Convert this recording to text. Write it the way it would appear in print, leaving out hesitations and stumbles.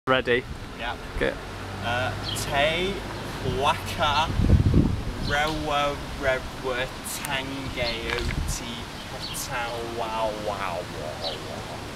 Ready? Yeah. Okay. Te waka rewa rewa tangeo ti petau wow wow wow wow.